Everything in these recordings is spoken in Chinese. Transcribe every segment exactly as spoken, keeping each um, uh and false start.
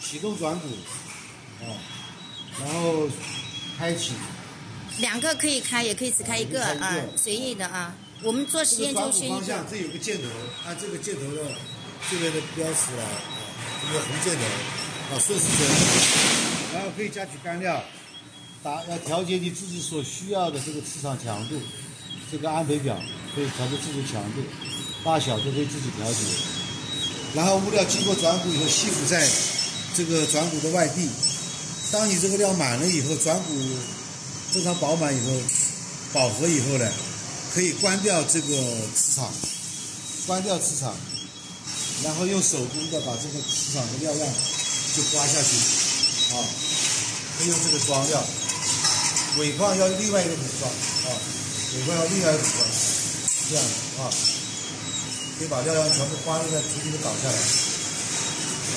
启动转骨，啊，然后开启。 两个可以开，也可以只开一个啊，随意的啊。我们做实验就选一个。 方向这有个箭头，按这个箭头的这边的标识来，这个红箭头啊，顺时针，然后可以加取干料，打要调节你自己所需要的这个磁场强度，这个安培表可以调节自己强度，大小都可以自己调节。然后物料经过转骨以后吸附在这个转骨的外壁，当你这个料满了以后，转骨非常饱满以后，饱和以后呢，可以关掉这个磁场，关掉磁场，然后用手工的把这个磁场的料样就刮下去，啊，可以用这个装料，尾框要另外一个组装，啊，尾框要另外一个组装，这样啊，可以把料样全部刮进来，逐渐的倒下来，啊，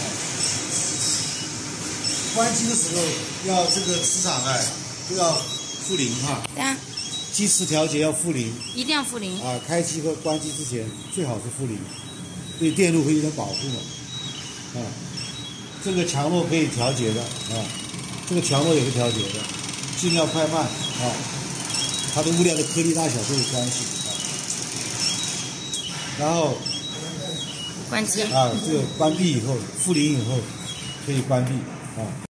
关机的时候要这个磁场哎都要负零哈， 啊， 机磁调节要负零， 一定要负零啊，开机和关机之前最好是负零，对电路会有点保护的，啊，这个强弱可以调节的啊，这个强弱也是调节的，尽量快慢啊，它的物料的颗粒大小都有关系啊，然后关机啊，这个关闭以后负零以后可以关闭啊。